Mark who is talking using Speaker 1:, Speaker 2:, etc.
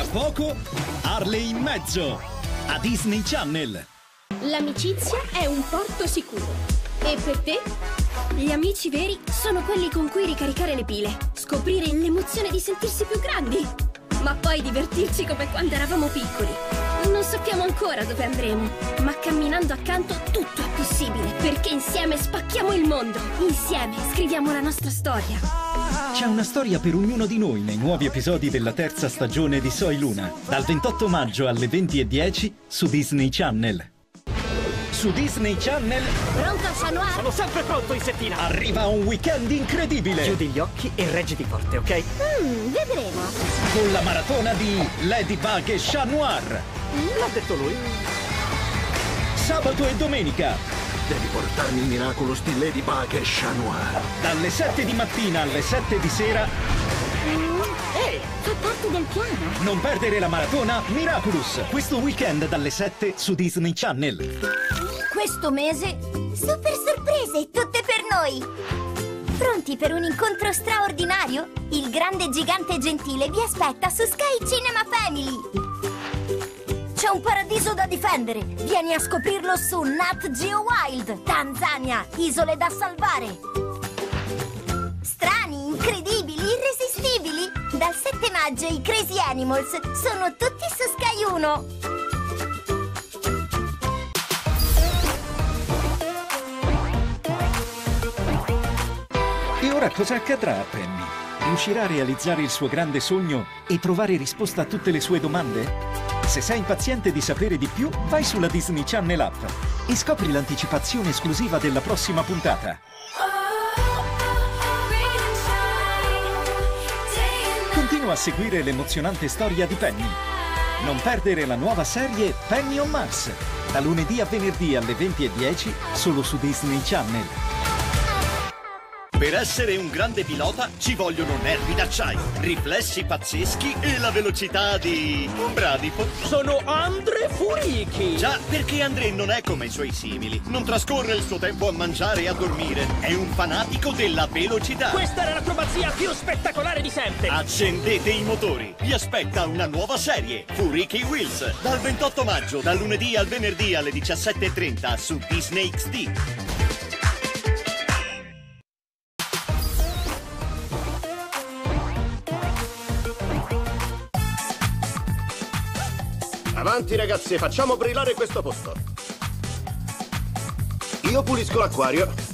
Speaker 1: poco, Harley in mezzo, a Disney Channel.
Speaker 2: L'amicizia è un porto sicuro. E per te? Gli amici veri sono quelli con cui ricaricare le pile, scoprire l'emozione di sentirsi più grandi, ma poi divertirci come quando eravamo piccoli. Non sappiamo ancora dove andremo, ma camminando accanto tutto è possibile, perché insieme spacchiamo il mondo. Insieme scriviamo la nostra storia.
Speaker 1: C'è una storia per ognuno di noi nei nuovi episodi della terza stagione di Soy Luna, dal 28 maggio alle 20:10 su Disney Channel. Su Disney Channel
Speaker 2: Pronto, Chat Noir?
Speaker 3: Sono sempre pronto, Insettina!
Speaker 1: arriva un weekend incredibile!
Speaker 3: Chiudi gli occhi e reggiti forte, ok?
Speaker 2: Vedremo.
Speaker 1: Con la maratona di Ladybug e Chat Noir.
Speaker 3: L'ha detto lui.
Speaker 1: Sabato e domenica,
Speaker 4: Devi portarmi il Miraculous di Ladybug e Chat Noir.
Speaker 1: dalle 7 di mattina alle 7 di sera.
Speaker 3: Ehi!
Speaker 2: Fa parte del piano.
Speaker 1: Non perdere la maratona Miraculous, questo weekend dalle 7 su Disney Channel.
Speaker 5: Questo mese super sorprese, tutte per noi! Pronti per un incontro straordinario? Il grande gigante gentile vi aspetta su Sky Cinema Family! C'è un paradiso da difendere! Vieni a scoprirlo su Nat Geo Wild! Tanzania, isole da salvare! Strani, incredibili, irresistibili! Dal 7 maggio i Crazy Animals sono tutti su Sky 1!
Speaker 1: E ora cosa accadrà a Penny? Riuscirà a realizzare il suo grande sogno e trovare risposta a tutte le sue domande? Se sei impaziente di sapere di più, vai sulla Disney Channel app e scopri l'anticipazione esclusiva della prossima puntata. Continua a seguire l'emozionante storia di Penny. Non perdere la nuova serie Penny on Mars, da lunedì a venerdì alle 20:10 solo su Disney Channel.
Speaker 6: Per essere un grande pilota ci vogliono nervi d'acciaio, riflessi pazzeschi e la velocità di un bradipo.
Speaker 3: Sono Andre Furichi!
Speaker 6: Già, perché André non è come i suoi simili. Non trascorre il suo tempo a mangiare e a dormire. È un fanatico della velocità.
Speaker 3: Questa era l'acrobazia più spettacolare di sempre!
Speaker 6: Accendete i motori. Vi aspetta una nuova serie, Furichi Wheels, dal 28 maggio, dal lunedì al venerdì alle 17:30 su Disney XD.
Speaker 4: Avanti ragazzi, facciamo brillare questo posto. Io pulisco l'acquario.